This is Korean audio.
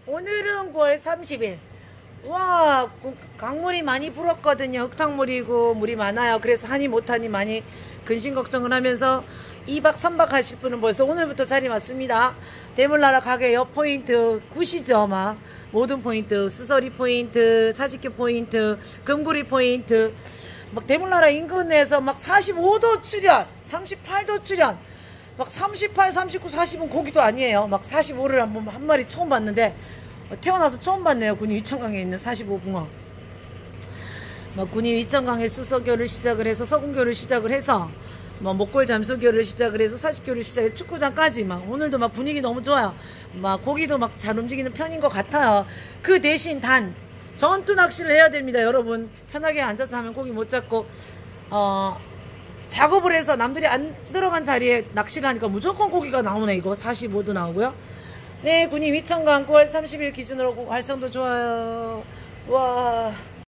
오늘은 9월 30일. 와, 강물이 많이 불었거든요. 흙탕물이고 물이 많아요. 그래서 하니 못하니 많이 근심 걱정을 하면서 2박 3박 하실 분은 벌써 오늘부터 자리 맞습니다. 대물나라 가게 옆 포인트 구시죠. 막 모든 포인트, 수서리 포인트, 차지교 포인트, 금구리 포인트, 막 대물나라 인근에서 막 45도 출연, 38도 출연, 막 38, 39, 40은 고기도 아니에요. 막 45를 한 마리 처음 봤는데, 태어나서 처음 봤네요. 군위 위천강에 있는 45붕어. 막 군위 위천강에 수서교를 시작을 해서 서군교를 시작을 해서 뭐 목골 잠수교를 시작을 해서 사십교를 시작해서 축구장까지 막 오늘도 막 분위기 너무 좋아요. 막 고기도 막 잘 움직이는 편인 것 같아요. 그 대신 단 전투 낚시를 해야 됩니다. 여러분 편하게 앉아서 하면 고기 못 잡고 작업을 해서 남들이 안 들어간 자리에 낚시를 하니까 무조건 고기가 나오네. 이거 45도 나오고요. 네, 군위 위천강 9월 30일 기준으로 활성도 좋아요.